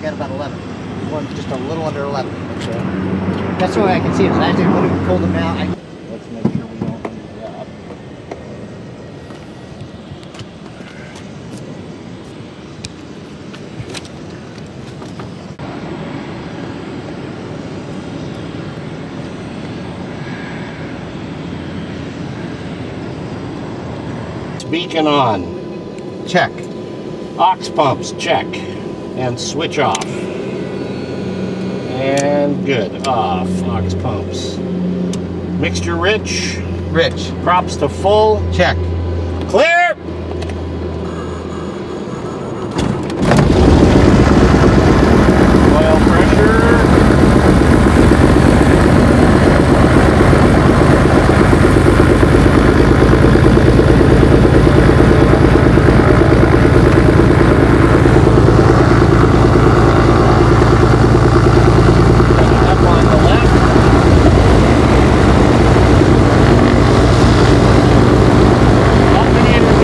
got about 11. One's just a little under 11. Okay. That's the way I can see it. So actually, when we pull them out, let's make sure we don't lose that. Beacon on. Check. Aux pumps, check. And switch off. And good. Off. Aux pumps. Mixture rich. Rich. Props to full. Check. Clear! Oil pressure. Alternator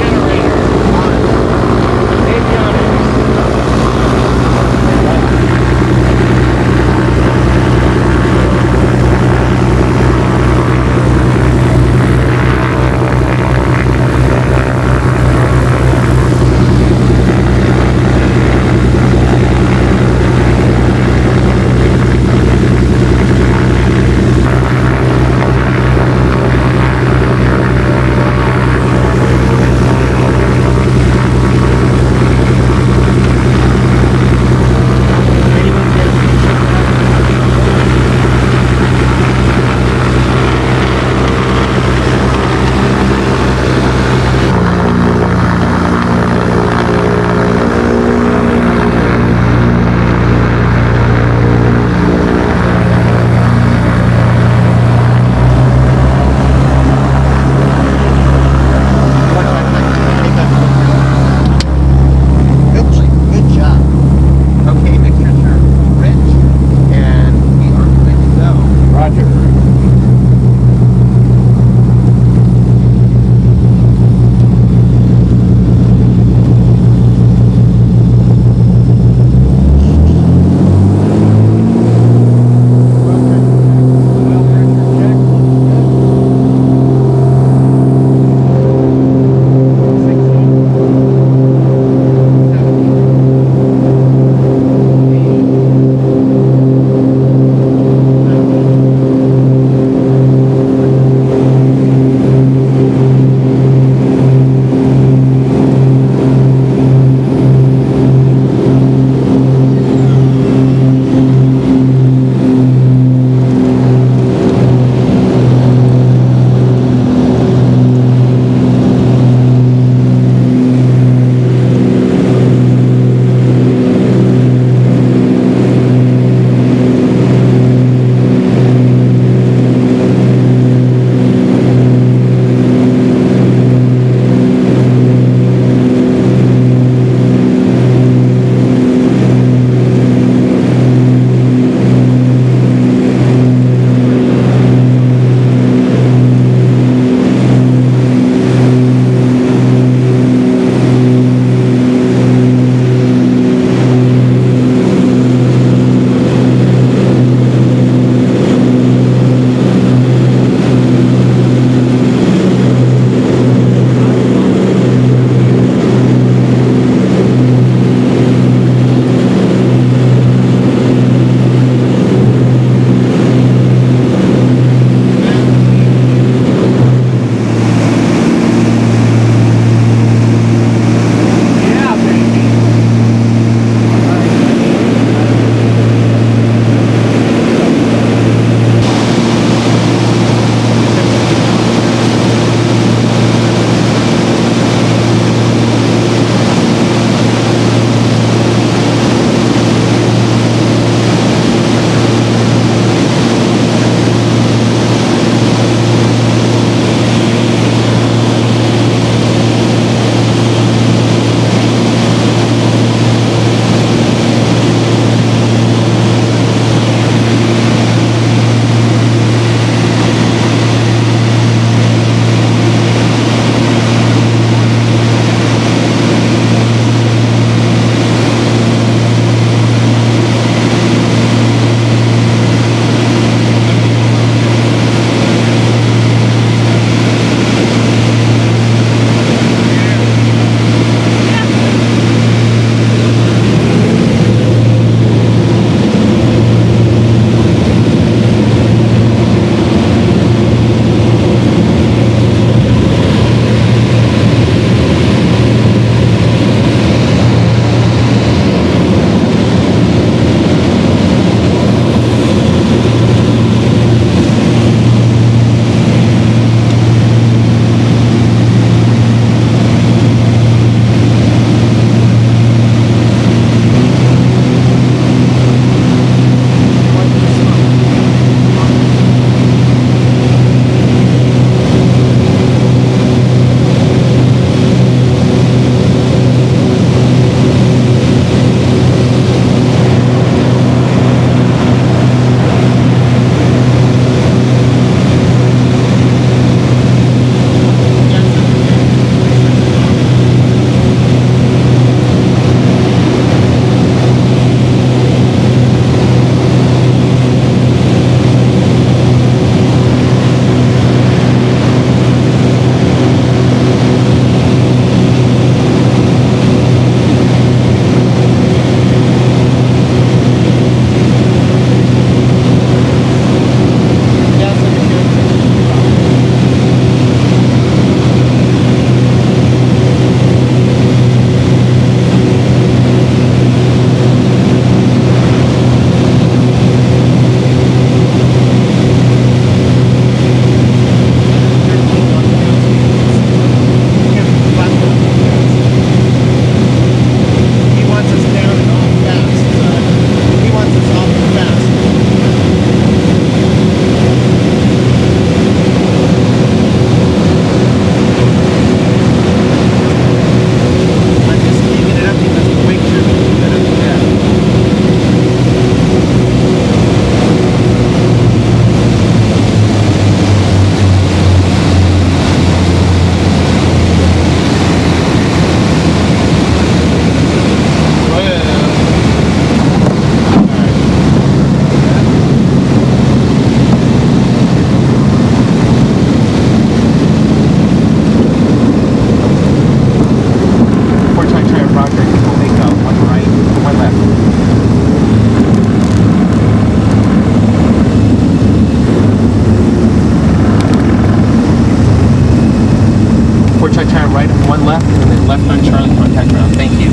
left on Charlie, contact ground. Thank you.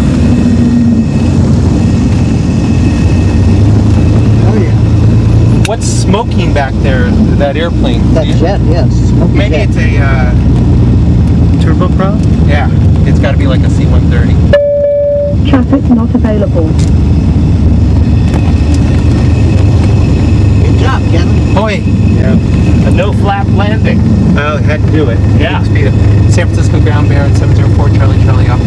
Oh yeah. What's smoking back there? That airplane? That jet, yes. Smoky Maybe jet. it's a turboprop? Yeah, it's got to be like a C-130. Traffic not available. Good job, Kevin. Boy, Yeah. A no flap landing. oh, had to do it. Yeah. Speed it. San Francisco ground Baron 704 Charlie Charlie up.